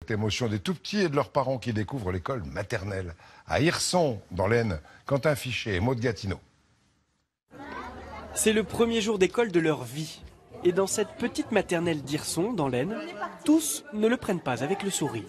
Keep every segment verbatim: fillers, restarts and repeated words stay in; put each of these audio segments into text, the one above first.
Émotion des tout-petits et de leurs parents qui découvrent l'école maternelle. À Hirson, dans l'Aisne, Quentin Fichet et Maud Gatineau. C'est le premier jour d'école de leur vie. Et dans cette petite maternelle d'Hirson, dans l'Aisne, tous ne le prennent pas avec le sourire.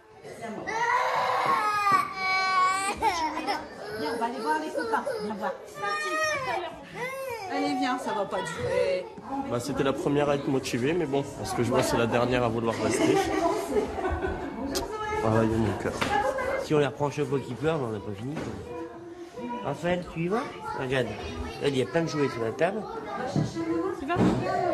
Viens, on va aller voir les copains. Viens voir. Allez, viens, ça va pas durer. Bah, c'était la première à être motivée, mais bon, parce que je vois c'est la dernière à vouloir rester. Travailler mon cœur. Si on les reprend chaque fois qu'ils pleurent, on n'a pas fini. Raphaël, tu y vas? Regarde, là, il y a plein de jouets sur la table. Tu vas?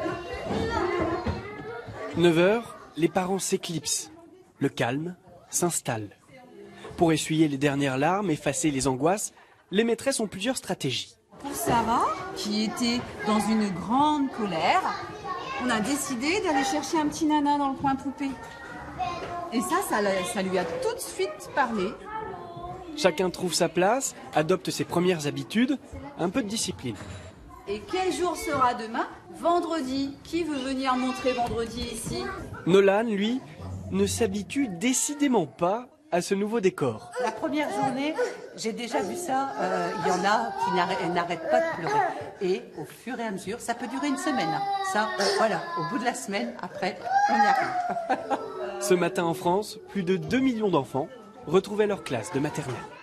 neuf heures, les parents s'éclipsent. Le calme s'installe. Pour essuyer les dernières larmes, effacer les angoisses, les maîtresses ont plusieurs stratégies. Pour Sarah, qui était dans une grande colère, on a décidé d'aller chercher un petit nana dans le coin poupée. Et ça, ça, ça lui a tout de suite parlé. Chacun trouve sa place, adopte ses premières habitudes, un peu de discipline. Et quel jour sera demain? Vendredi. Qui veut venir montrer vendredi ici? Nolan, lui, ne s'habitue décidément pas à ce nouveau décor. La première journée, j'ai déjà vu ça, euh, il y en a qui n'arrêtent, n'arrêtent pas de pleurer. Et au fur et à mesure, ça peut durer une semaine. Ça, euh, voilà, au bout de la semaine, après, on y arrive. Ce matin en France, plus de deux millions d'enfants retrouvaient leur classe de maternelle.